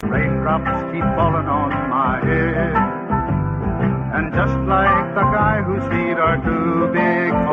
Raindrops keep falling on my head, and just like the guy whose feet are too big